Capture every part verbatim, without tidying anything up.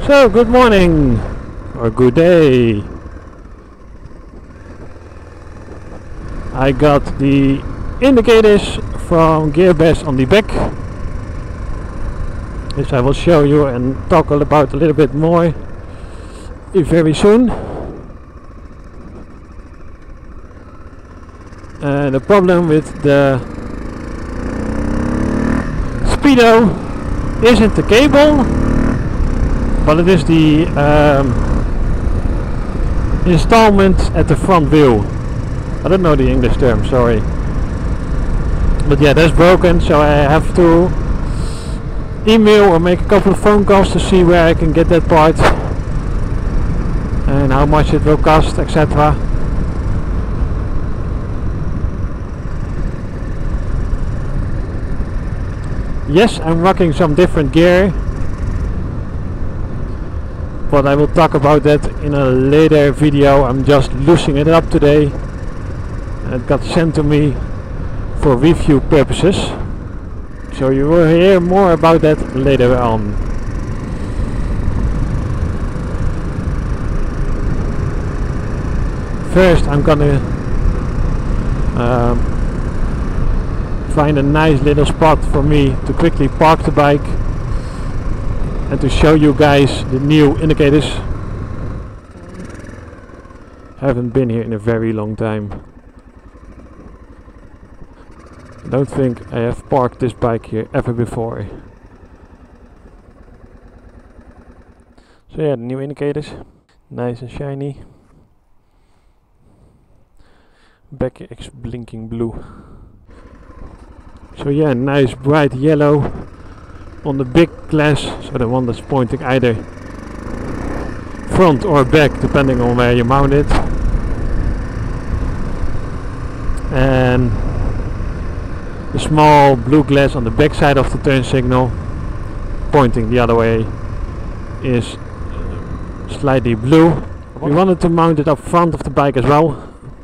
So, good morning or good day. I got the indicators from Gearbest on the back, which I will show you and talk about a little bit more very soon. Uh, the problem with the Speedo isn't the cable, but it is the um, installment at the front wheel. I don't know the English term, sorry. But yeah, that's broken, so I have to email or make a couple of phone calls to see where I can get that part and how much it will cost, et cetera. Yes, I'm rocking some different gear, but I will talk about that in a later video. I'm just loosening it up today. It got sent to me for review purposes, so you will hear more about that later on. First, I'm gonna um, find a nice little spot for me to quickly park the bike and to show you guys the new indicators. Haven't been here in a very long time. I don't think I have parked this bike here ever before. So yeah, the new indicators, nice and shiny. Back X blinking blue. So yeah, nice bright yellow on the big glass, so the one that's pointing either front or back depending on where you mount it. And the small blue glass on the back side of the turn signal pointing the other way is slightly blue. We wanted to mount it up front of the bike as well,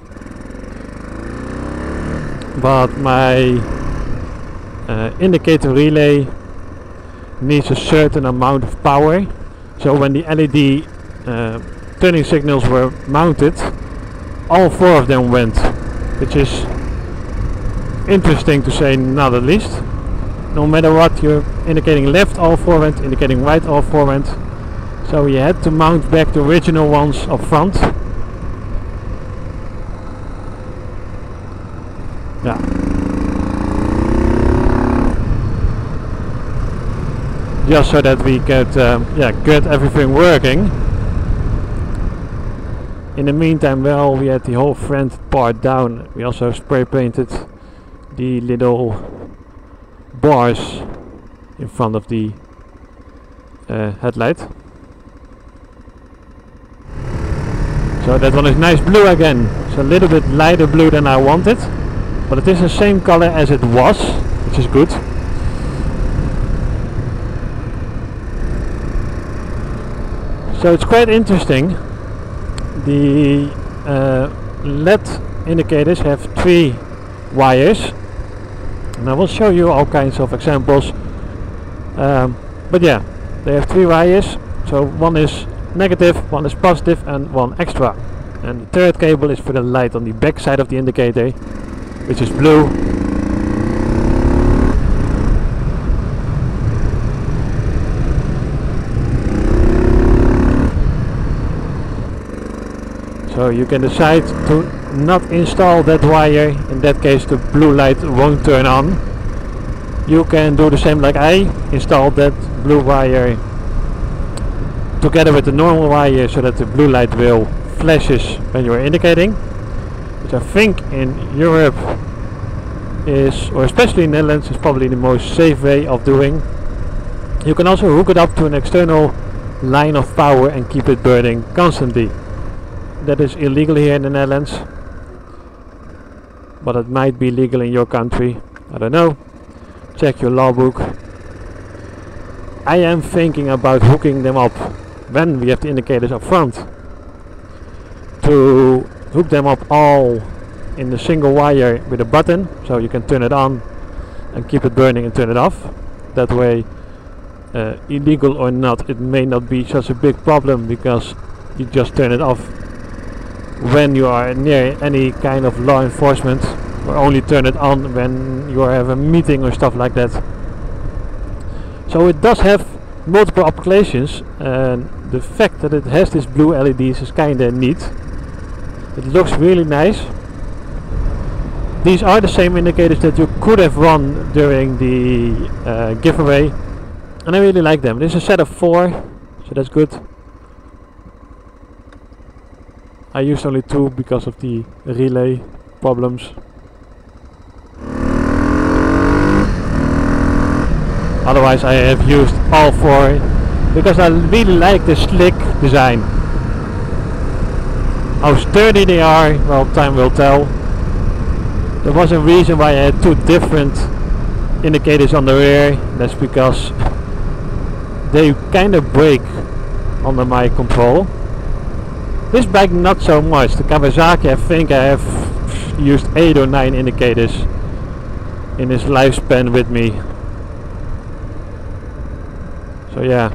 but my Uh, indicator relay needs a certain amount of power, so when the L E D uh, turning signals were mounted, all four of them went, which is interesting to say not the least. No matter what you're indicating left, all four went, indicating right, all four went, so we had to mount back the original ones up front. Yeah. Just so that we could um, yeah, get everything working. In the meantime, well, we had the whole front part down. We also spray painted the little bars in front of the uh, headlight. So that one is nice blue again. It's a little bit lighter blue than I wanted, but it is the same color as it was, which is good. So it's quite interesting. The uh, L E D indicators have three wires, and I will show you all kinds of examples. Um, but yeah, they have three wires. So one is negative, one is positive, and one extra. And the third cable is for the light on the back side of the indicator, which is blue. So you can decide to not install that wire. In that case the blue light won't turn on. You can do the same like I installed that blue wire together with the normal wire, so that the blue light will flashes when you are indicating, which I think in Europe is, or especially in Netherlands, is probably the most safe way of doing. You can also hook it up to an external line of power and keep it burning constantly. That is illegal here in the Netherlands, but it might be legal in your country. I don't know. Check your law book. I am thinking about hooking them up when we have the indicators up front, to hook them up all in a single wire with a button, so you can turn it on and keep it burning and turn it off. That way uh, illegal or not, it may not be such a big problem because you just turn it off when you are near any kind of law enforcement, or only turn it on when you have a meeting or stuff like that. So it does have multiple applications, and the fact that it has this blue L E Ds is kinda neat. It looks really nice. These are the same indicators that you could have run during the uh, giveaway, and I really like them. This is a set of four, so that's good. I used only two because of the relay problems. Otherwise I have used all four because I really like the slick design. How sturdy they are, well, time will tell. There was a reason why I had two different indicators on the rear. That's because they kind of break under my control. This bike not so much. The Kawasaki, I think I have used eight or nine indicators in its lifespan with me. So yeah,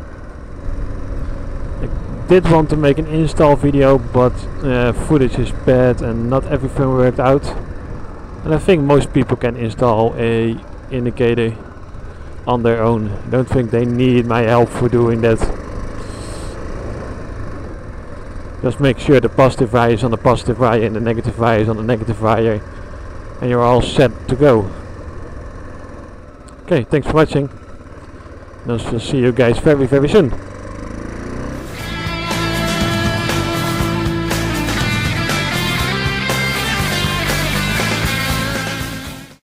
I did want to make an install video, but uh, footage is bad and not everything worked out. And I think most people can install a indicator on their own. I don't think they need my help for doing that. Just make sure the positive wire is on the positive wire and the negative wire is on the negative wire, and you're all set to go. Okay, thanks for watching. And I'll see you guys very very soon.